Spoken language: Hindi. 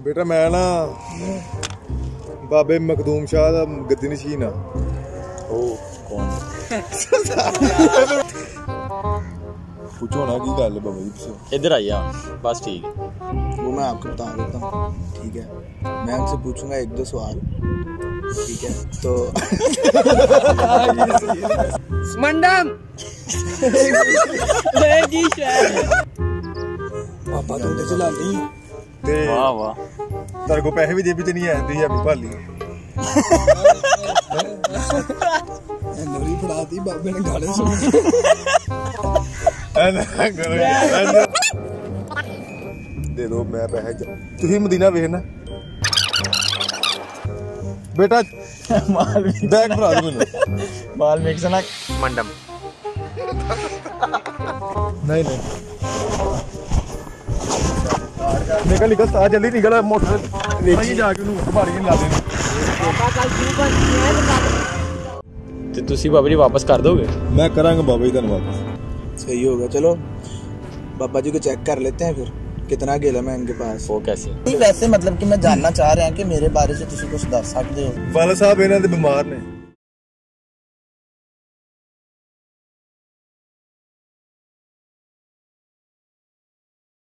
बेटा मैं ना बाबे मखदूम शाह दा गद्दी नशीन आ। ओ कौन? पूछो ना की गल बाबा जी पूछो। इधर आइए बस ठीक है। वो मैं आपको बता देता हूँ, ठीक है। मैं उनसे पूछूंगा एक दो सवाल, ठीक है। तो मंडम पापा तुम तो चला ली ते वाह वाह तेरे को पैसे भी दे भी ते नहीं है दी अभी भाली नौरी फड़ा दी बाबे ने गाने सुन। दे दो मैं पैसे तुसी मदीना वेखना बेटा माल बैग भरा दो मैनू माल मिक्स ना मंडम नहीं नहीं निकल निकल तार जल्दी निकल मोटर वेची जाके उन्हें भारी नहीं ला देनी। ते तुसी बाबा जी वापस कर दोगे? मैं करांगा बाबा जी धन्यवाद। सही होगा, चलो बाबा जी को चेक कर लेते हैं फिर कितना गेला मैं इनके पास। वो कैसे? नहीं वैसे मतलब कि मैं जानना चाह रहा हूँ कि मेरे बारे से तुसी कुछ दस सकते हो? वाला साहब इन्हां दे बीमार ने।